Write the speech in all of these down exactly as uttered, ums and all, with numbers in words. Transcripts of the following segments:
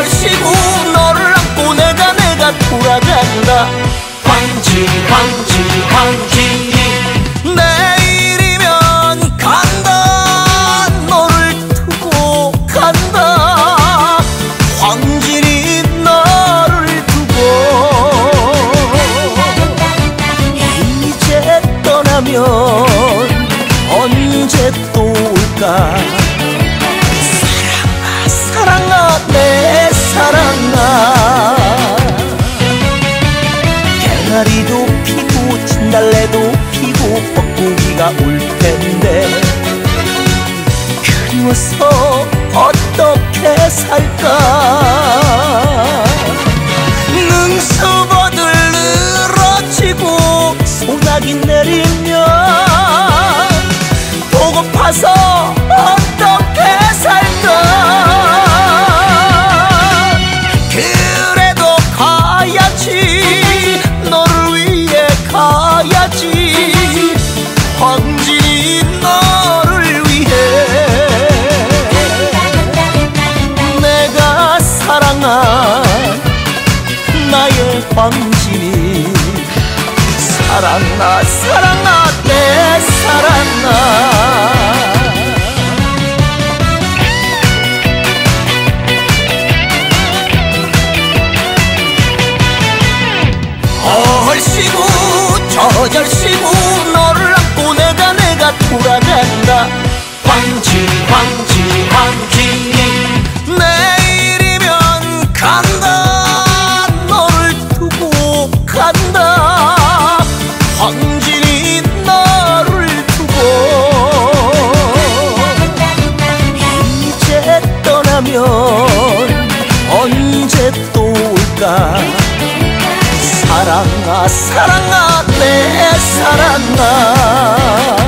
걸시고 너를 안고 내가 내가 돌아간다. 황지 황지 황지 내일이면 간다. 너를 두고 간다. 황진이 너를 두고 이제 떠나면 언제 또 올까. 사랑아 사랑아 내 사랑아. 개나리도 피고 진달래도 피고 벚고기가 올 텐데 그리워서 어떻게 살까. 능수버들 늘어지고 소나기 내리면 보고파서 어떻게 살까. 그래도 가야지. 너를 위해 가야지. 황진이 너를 위해. 내가 사랑한 나의 황진이. 사랑아 사랑아 내 사랑아. 얼씨구 저절씨구 너를 안고 내가 내가 돌아간다. 황지 황지 황지 내일이면 간다. 너를 두고 간다. 황진이 너를 두고 이제 떠나면 언제 또 올까. 사랑아 사랑아 내 사랑아.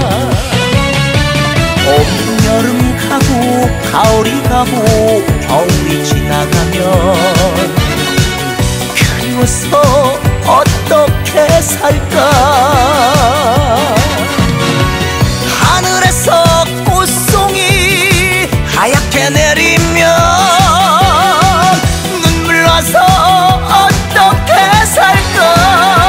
봄 여름 가고 가을이 가고 겨울이 지나가면 그리워서 어떻게 살까. 하늘에서 꽃송이 하얗게 내리면 눈물 나서 어떻게 살까.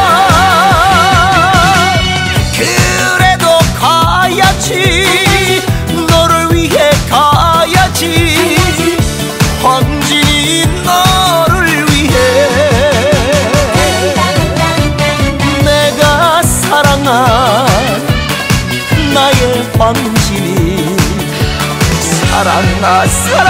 그래도 가야지. 너를 위해 가야지. 황진이 너를 위해. 내가 사랑한 나의 황진이. 사랑아 사랑아